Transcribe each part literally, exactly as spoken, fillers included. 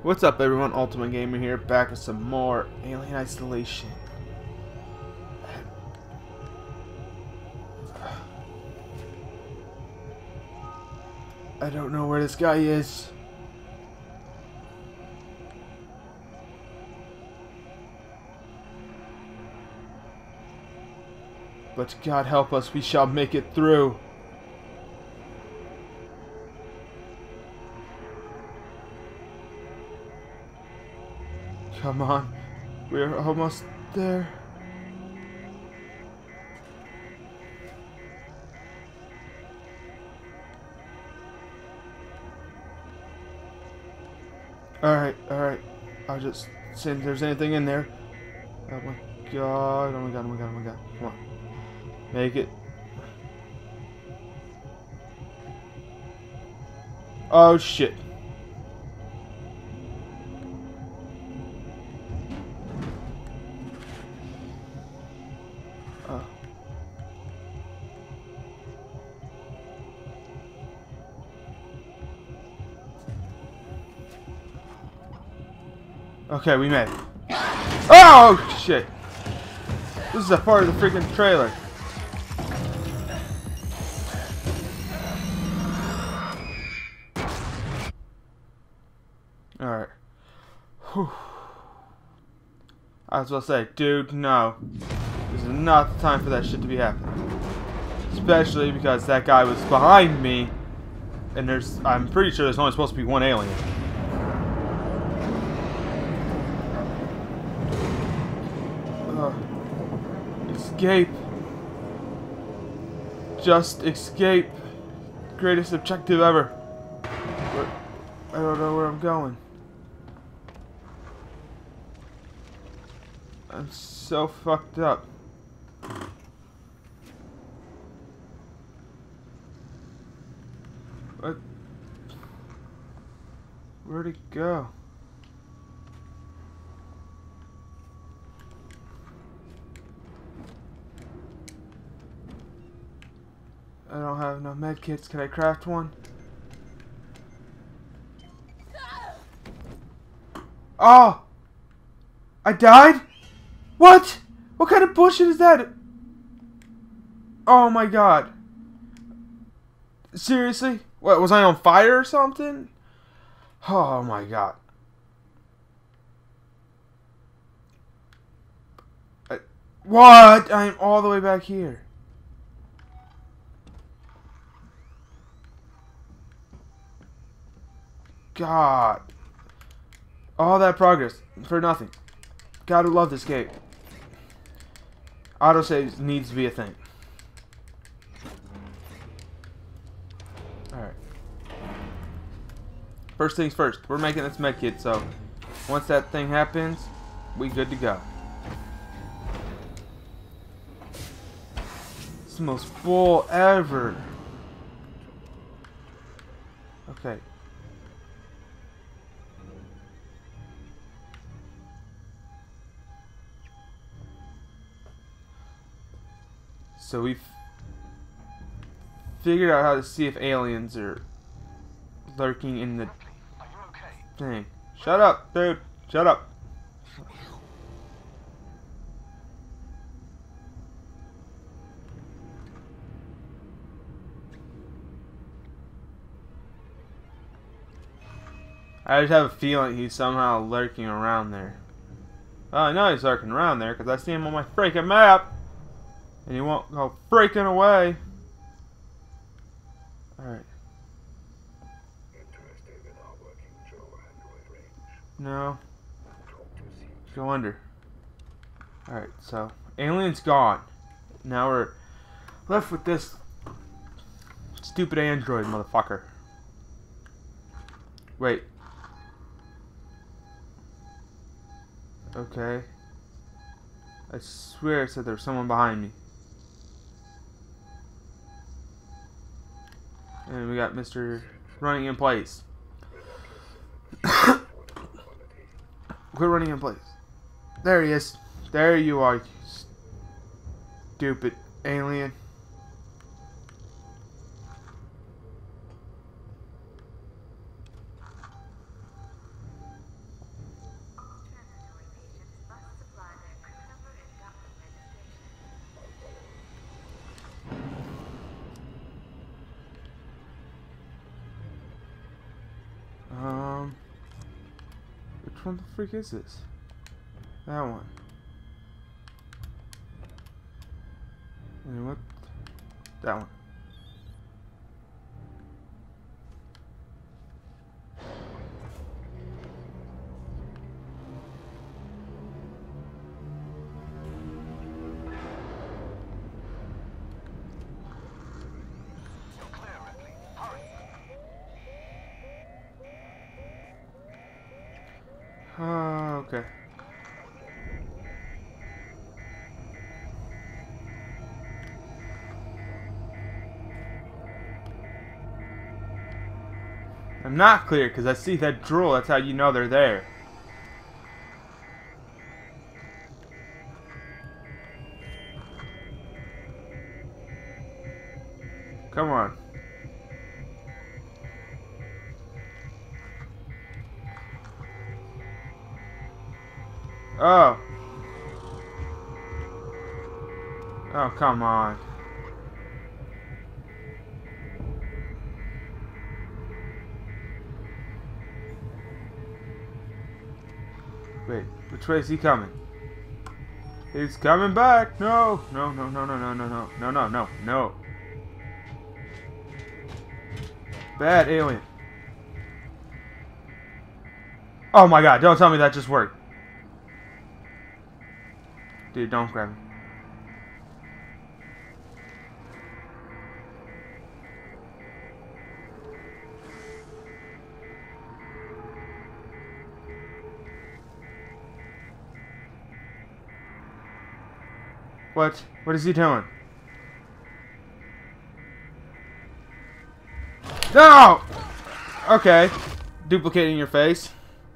What's up everyone, Ultimate Gamer here, back with some more Alien Isolation. I don't know where this guy is. But God help us, we shall make it through. Come on, we're almost there. Alright, alright. I'll just see if there's anything in there. Oh my god, oh my god, oh my god, oh my god. Come on. Make it. Oh shit. Oh. Okay, we made it. Oh shit. This is a part of the freaking trailer. Alright. Whew. I was about to say, dude, no. This is not the time for that shit to be happening. Especially because that guy was behind me. And there's, I'm pretty sure there's only supposed to be one alien. Uh, escape. Just escape. Greatest objective ever. Where, I don't know where I'm going. I'm so fucked up. What? Where'd it go? I don't have no med kits. Can I craft one? Oh! I died? What? What kind of bullshit is that? Oh my god. Seriously? What, was I on fire or something? Oh my god. I, what? I'm all the way back here. God. All that progress for nothing. Gotta love this game. Autosave needs to be a thing. Alright. First things first, we're making this med kit, so once that thing happens, we good to go. It's the most full ever. Okay. So we've figured out how to see if aliens are lurking in the thing. Shut up, dude. Shut up. I just have a feeling he's somehow lurking around there. Well, I know he's lurking around there because I see him on my freaking map. And he won't go freaking away. Alright. No. Go under. Alright, so alien's gone. Now we're left with this stupid android motherfucker. Wait. Okay. I swear it said there was someone behind me. And we got Mister running in place. Quit running in place. There he is. There you are, you stupid alien. Which one the freak is this? That one. And what? That one. Oh, okay. I'm not clear because I see that drool. That's how you know they're there. Come on. Oh. Oh, come on. Wait, which way is he coming? He's coming back! No! No, no, no, no, no, no, no, no, no, no, no. Bad alien. Oh my god, don't tell me that just worked. Dude, don't grab me. What? What is he doing? No! Okay. Duplicating your face.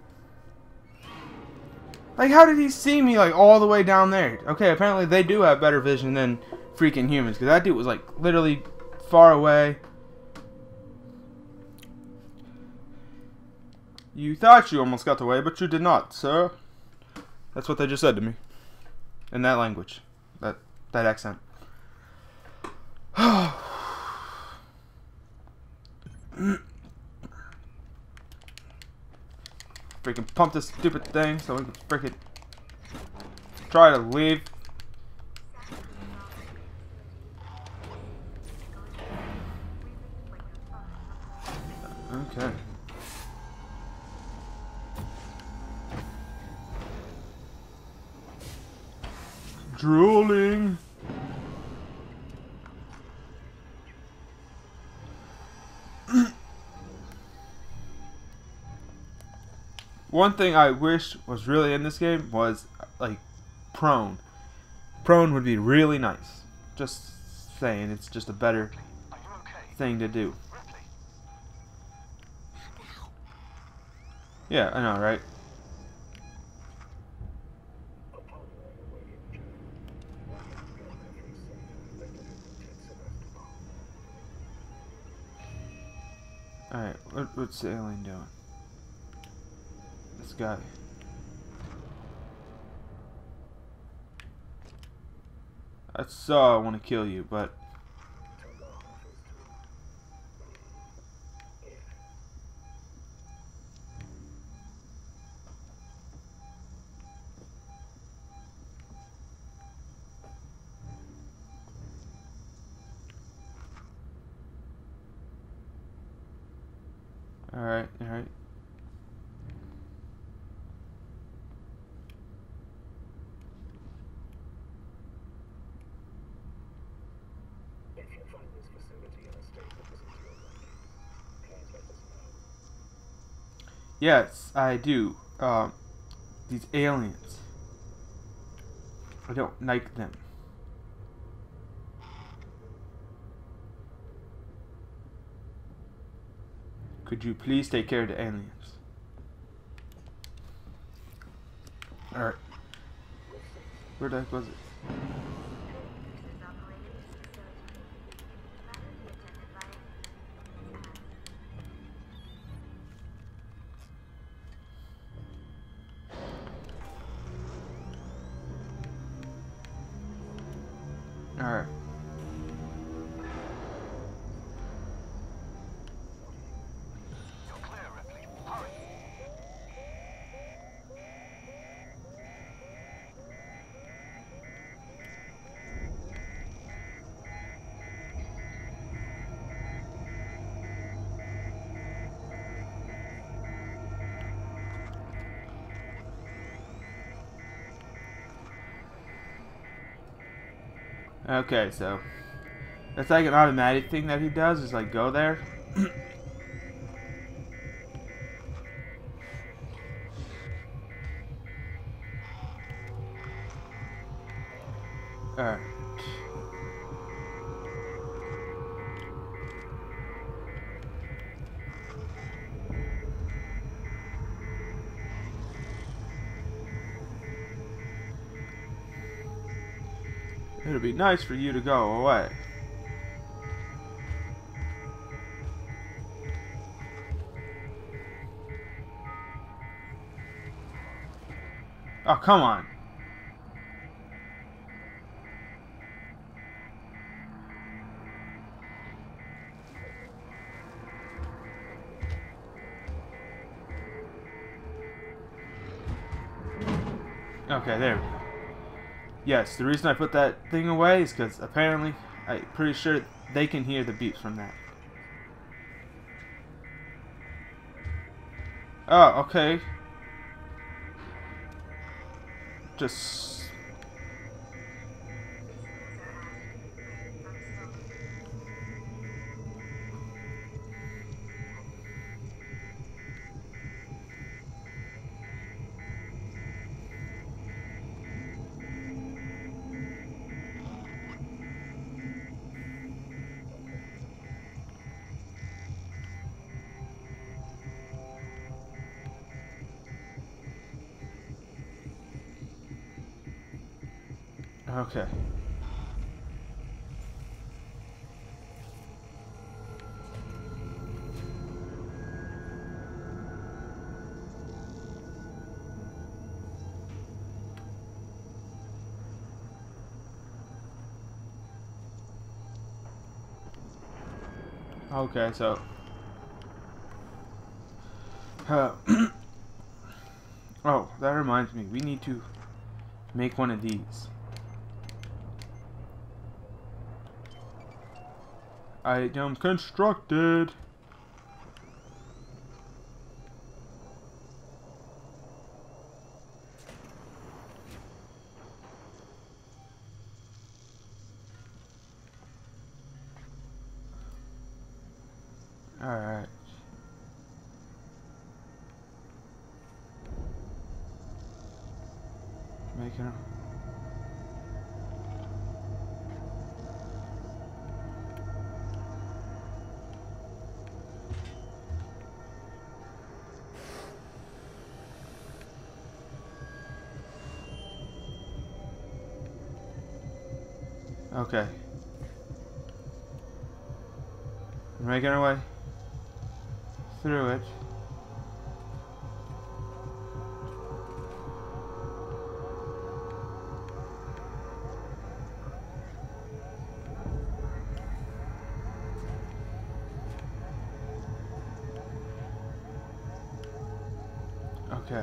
Like, how did he see me, like, all the way down there? Okay, apparently they do have better vision than freaking humans. Because that dude was, like, literally far away. You thought you almost got away, but you did not, sir. That's what they just said to me. In that language. That, that accent. Freaking pump this stupid thing so we can freaking try to leave. Okay. Drooling. One thing I wish was really in this game was, like, prone. Prone would be really nice. Just saying, it's just a better thing to do. Yeah, I know, right? Alright, what, what's the alien doing? This guy. I saw I want to kill you, but alright, alright. Yes, I do. Um, these aliens. I don't like them. Could you please take care of the aliens? Alright. Where the heck was it? Alright. Okay, so it's like an automatic thing that he does, is like go there. Alright. It'll be nice for you to go away. Oh, come on. Okay, there we go. Yes, the reason I put that thing away is because apparently, I'm pretty sure they can hear the beeps from that. Oh, okay. Just... Okay. Okay, so... Uh, oh, that reminds me. We need to make one of these. Item constructed. Alright. Making a... Okay. We're making our way through it. Okay.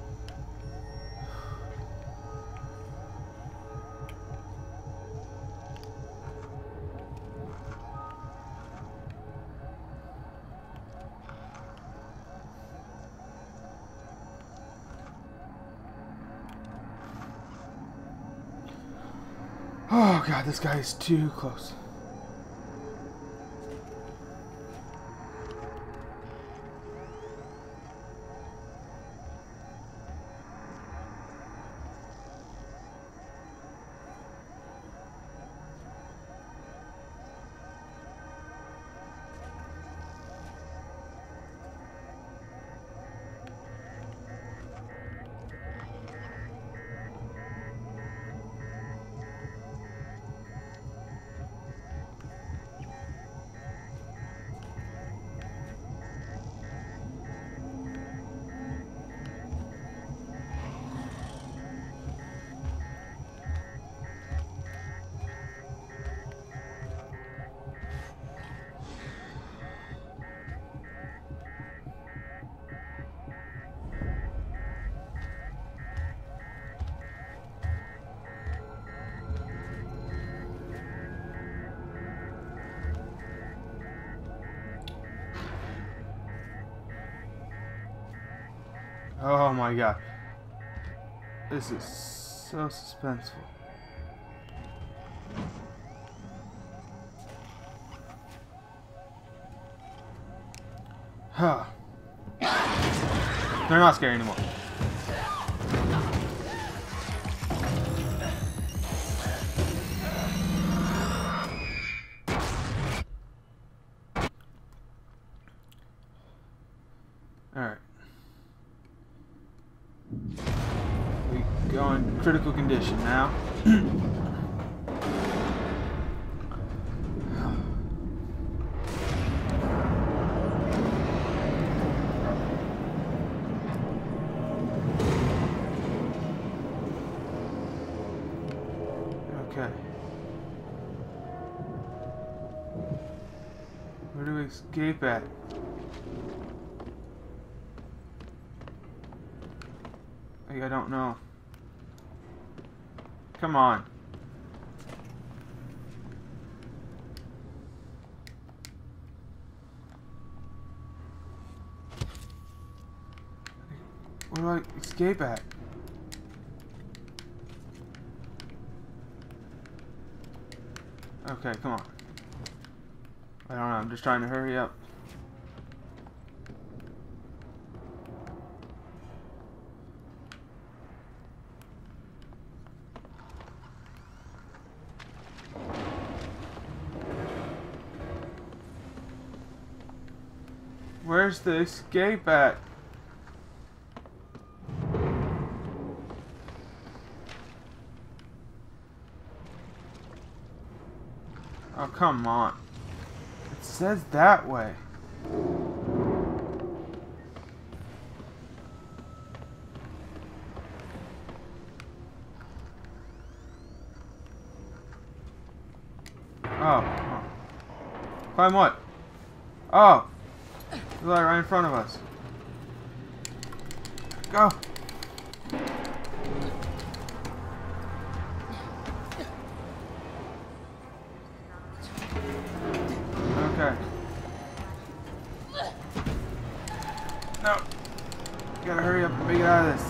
Oh god, this guy is too close. Oh my god. This is so suspenseful. Huh. They're not scary anymore. Alright. We go in critical condition now. Okay. Where do we escape at? I don't know. Come on. Where do I escape at? Okay, come on. I don't know, I'm just trying to hurry up. Where's the escape at? Oh, come on. It says that way. Oh. Oh. Climb what? Oh. It's like right in front of us. Go. Okay. No. Gotta hurry up and make it out of this.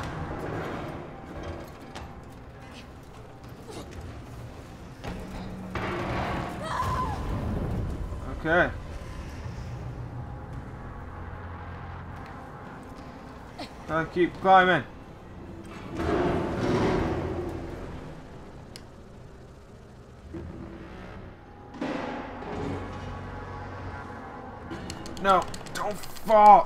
Okay. Gotta keep climbing. No, don't fall.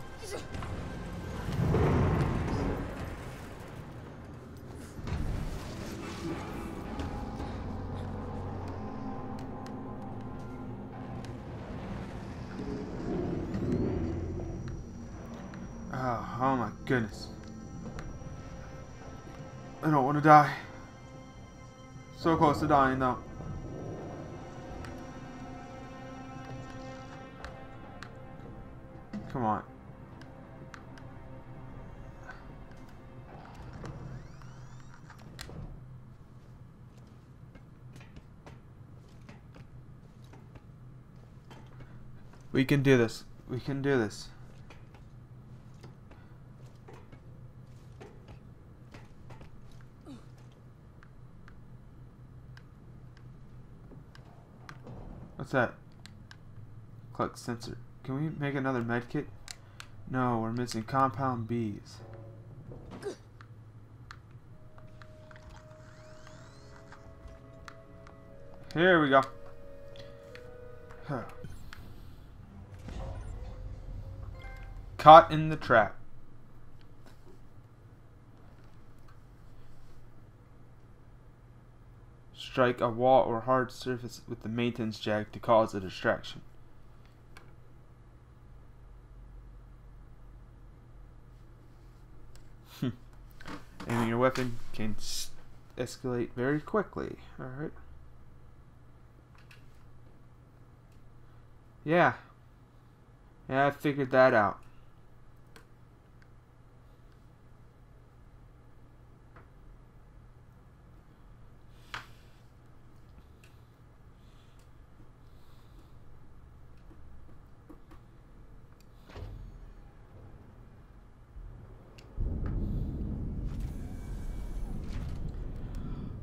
Oh, oh my goodness. I don't want to die. So close to dying though. Come on. We can do this. We can do this. What's that? Collect sensor. Can we make another medkit? No, we're missing compound B's. Here we go. Huh. Caught in the trap. Strike a wall or hard surface with the maintenance jack to cause a distraction. Aiming your weapon can escalate very quickly. Alright. Yeah. Yeah, I figured that out.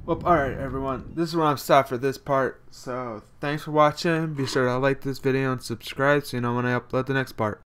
Well, alright everyone, this is where I'm stopped for this part, so thanks for watching. Be sure to like this video and subscribe so you know when I upload the next part.